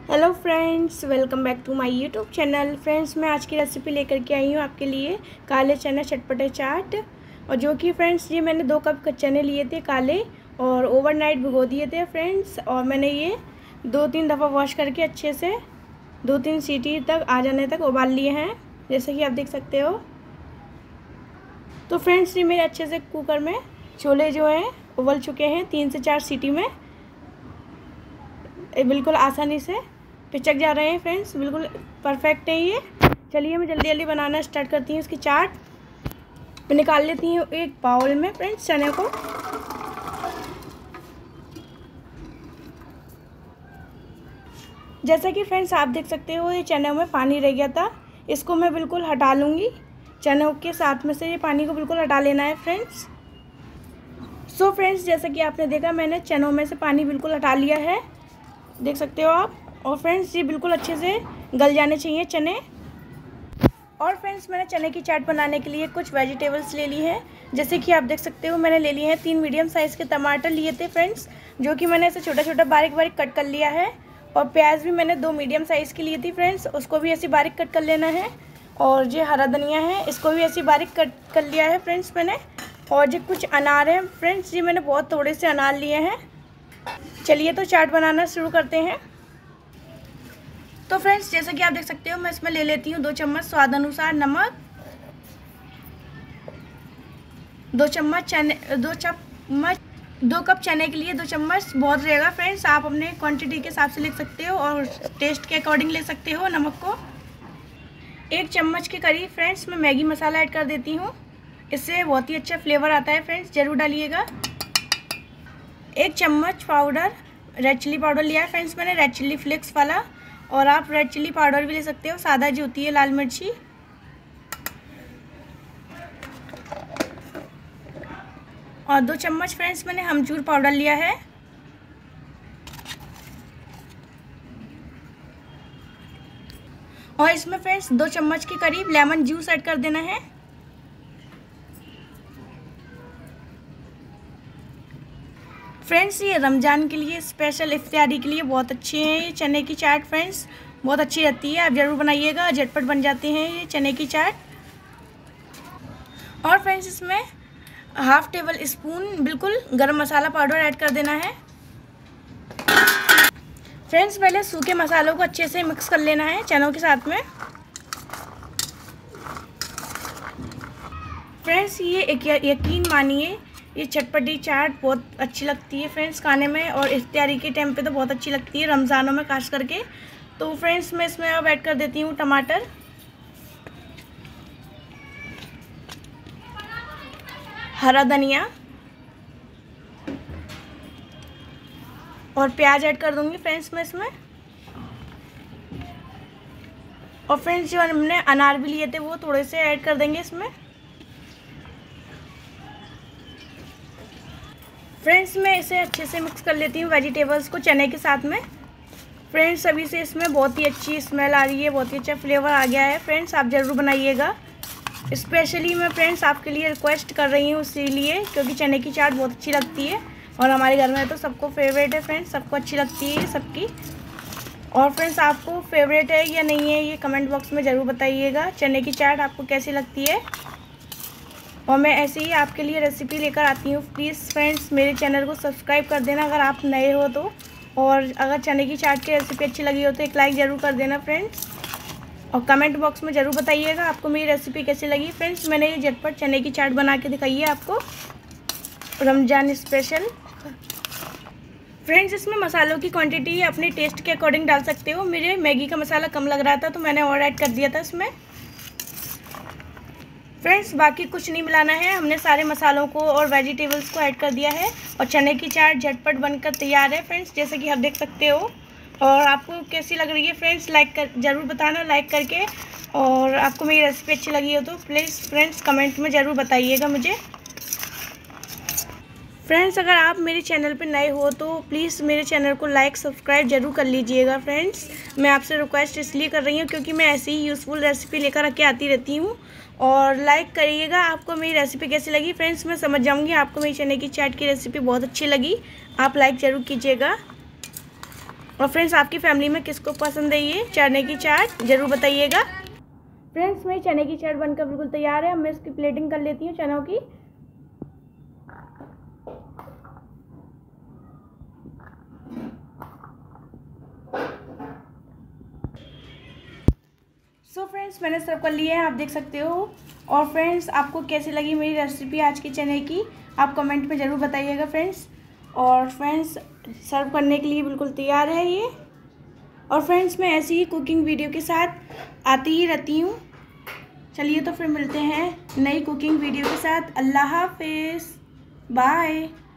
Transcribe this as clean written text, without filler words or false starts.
Hello friends, welcome back to my YouTube channel. Friends, मैं आज की रेसिपी लेकर के आई हूँ आपके लिए काले चने चटपटे चाट। और जो कि फ्रेंड्स ये मैंने 2 कप चने लिए थे काले और ओवरनाइट भिगो दिए थे फ्रेंड्स। और मैंने ये 2-3 दफ़ा वॉश करके अच्छे से 2-3 सीटी तक आ जाने तक उबाल लिए हैं, जैसे कि आप देख सकते हो। तो फ्रेंड्स ये मेरे अच्छे से कुकर में छोले जो हैं उबल चुके हैं 3 से 4 सीटी में, बिल्कुल आसानी से पिचक जा रहे हैं फ्रेंड्स, बिल्कुल परफेक्ट है ये। चलिए मैं जल्दी जल्दी बनाना स्टार्ट करती हूँ इसकी चाट। मैं निकाल लेती हूँ एक बाउल में फ्रेंड्स चने को। जैसा कि फ्रेंड्स आप देख सकते हो ये चने में पानी रह गया था, इसको मैं बिल्कुल हटा लूँगी। चनों के साथ में से ये पानी को बिल्कुल हटा लेना है फ्रेंड्स। सो फ्रेंड्स जैसा कि आपने देखा मैंने चनों में से पानी बिल्कुल हटा लिया है, देख सकते हो आप। और फ्रेंड्स ये बिल्कुल अच्छे से गल जाने चाहिए चने। और फ्रेंड्स मैंने चने की चाट बनाने के लिए कुछ वेजिटेबल्स ले ली हैं, जैसे कि आप देख सकते हो मैंने ले लिए हैं 3 मीडियम साइज़ के टमाटर लिए थे फ्रेंड्स, जो कि मैंने ऐसे छोटा छोटा बारीक बारीक कट कर लिया है। और प्याज भी मैंने 2 मीडियम साइज़ की ली थी फ्रेंड्स, उसको भी ऐसे बारीक कट कर लेना है। और जो हरा धनिया है इसको भी ऐसे बारीक कट कर लिया है फ्रेंड्स मैंने। और जो कुछ अनार हैं फ्रेंड्स, ये मैंने बहुत थोड़े से अनार लिए हैं। चलिए तो चाट बनाना शुरू करते हैं। तो फ्रेंड्स जैसा कि आप देख सकते हो मैं इसमें ले लेती हूँ 2 चम्मच स्वाद अनुसार नमक, 2 कप चने के लिए 2 चम्मच बहुत रहेगा फ्रेंड्स, आप अपने क्वांटिटी के हिसाब से ले सकते हो और टेस्ट के अकॉर्डिंग ले सकते हो नमक को। 1 चम्मच के करीब फ्रेंड्स मैं मैगी मसाला ऐड कर देती हूँ, इससे बहुत ही अच्छा फ्लेवर आता है फ्रेंड्स, ज़रूर डालिएगा। 1 चम्मच पाउडर रेड चिल्ली पाउडर लिया है फ्रेंड्स मैंने, रेड चिल्ली फ्लेक्स वाला, और आप रेड चिल्ली पाउडर भी ले सकते हो, सादा जो होती है लाल मिर्ची। और 2 चम्मच फ्रेंड्स मैंने अमचूर पाउडर लिया है। और इसमें फ्रेंड्स 2 चम्मच के करीब लेमन जूस ऐड कर देना है। फ्रेंड्स ये रमज़ान के लिए स्पेशल इफ्तारी के लिए बहुत अच्छे हैं ये चने की चाट फ्रेंड्स, बहुत अच्छी रहती है, आप ज़रूर बनाइएगा, झटपट बन जाते हैं ये चने की चाट। और फ्रेंड्स इसमें ½ टेबल स्पून बिल्कुल गरम मसाला पाउडर ऐड कर देना है। फ्रेंड्स पहले सूखे मसालों को अच्छे से मिक्स कर लेना है चनों के साथ में। फ्रेंड्स ये यकीन मानिए ये चटपटी चाट बहुत अच्छी लगती है फ्रेंड्स खाने में, और इफ्तारी के टाइम पे तो बहुत अच्छी लगती है, रमज़ानों में खास करके। तो फ्रेंड्स मैं इसमें अब ऐड कर देती हूँ टमाटर, हरा धनिया और प्याज ऐड कर दूँगी फ्रेंड्स मैं इसमें। और फ्रेंड्स जो हमने अनार भी लिए थे वो थोड़े से ऐड कर देंगे इसमें। फ्रेंड्स मैं इसे अच्छे से मिक्स कर लेती हूँ वेजिटेबल्स को चने के साथ में। फ्रेंड्स अभी से इसमें बहुत ही अच्छी स्मेल आ रही है, बहुत ही अच्छा फ्लेवर आ गया है फ्रेंड्स, आप ज़रूर बनाइएगा। स्पेशली मैं फ्रेंड्स आपके लिए रिक्वेस्ट कर रही हूँ इसीलिए, क्योंकि चने की चाट बहुत अच्छी लगती है और हमारे घर में तो सबको फेवरेट है फ्रेंड्स, सबको अच्छी लगती है सबकी। और फ्रेंड्स आपको फेवरेट है या नहीं है ये कमेंट बॉक्स में ज़रूर बताइएगा, चने की चाट आपको कैसी लगती है। और मैं ऐसे ही आपके लिए रेसिपी लेकर आती हूँ। प्लीज़ फ्रेंड्स मेरे चैनल को सब्सक्राइब कर देना अगर आप नए हो तो, और अगर चने की चाट की रेसिपी अच्छी लगी हो तो एक लाइक ज़रूर कर देना फ्रेंड्स। और कमेंट बॉक्स में ज़रूर बताइएगा आपको मेरी रेसिपी कैसी लगी। फ्रेंड्स मैंने ये झटपट चने की चाट बना के दिखाई है आपको रमज़ान स्पेशल। फ्रेंड्स इसमें मसालों की क्वांटिटी अपने टेस्ट के अकॉर्डिंग डाल सकते हो, मेरे मैगी का मसाला कम लग रहा था तो मैंने और ऐड कर दिया था इसमें। फ्रेंड्स बाकी कुछ नहीं मिलाना है, हमने सारे मसालों को और वेजिटेबल्स को ऐड कर दिया है और चने की चाट झटपट बनकर तैयार है फ्रेंड्स, जैसे कि आप देख सकते हो। और आपको कैसी लग रही है फ्रेंड्स ज़रूर बताना लाइक करके, और आपको मेरी रेसिपी अच्छी लगी हो तो प्लीज़ फ्रेंड्स कमेंट में ज़रूर बताइएगा मुझे। फ्रेंड्स अगर आप मेरे चैनल पर नए हो तो प्लीज़ मेरे चैनल को लाइक सब्सक्राइब ज़रूर कर लीजिएगा फ्रेंड्स। मैं आपसे रिक्वेस्ट इसलिए कर रही हूँ क्योंकि मैं ऐसी ही यूज़फुल रेसिपी लेकर के आती रहती हूँ। और लाइक करिएगा आपको मेरी रेसिपी कैसी लगी फ्रेंड्स, मैं समझ जाऊँगी आपको मेरी चने की चाट की रेसिपी बहुत अच्छी लगी, आप लाइक ज़रूर कीजिएगा। और फ्रेंड्स आपकी फैमिली में किसको पसंद है ये चने की चाट, ज़रूर बताइएगा। फ्रेंड्स मेरी चने की चाट बनकर बिल्कुल तैयार है। अब मैं इसकी प्लेटिंग कर लेती हूँ चनों की। सो फ्रेंड्स मैंने सर्व कर लिया है, आप देख सकते हो। और फ्रेंड्स आपको कैसी लगी मेरी रेसिपी आज की चने की, आप कमेंट में ज़रूर बताइएगा फ्रेंड्स। और फ्रेंड्स सर्व करने के लिए बिल्कुल तैयार है ये। और फ्रेंड्स मैं ऐसी ही कुकिंग वीडियो के साथ आती ही रहती हूँ। चलिए तो फिर मिलते हैं नई कुकिंग वीडियो के साथ। अल्लाह हाफिज़, बाय।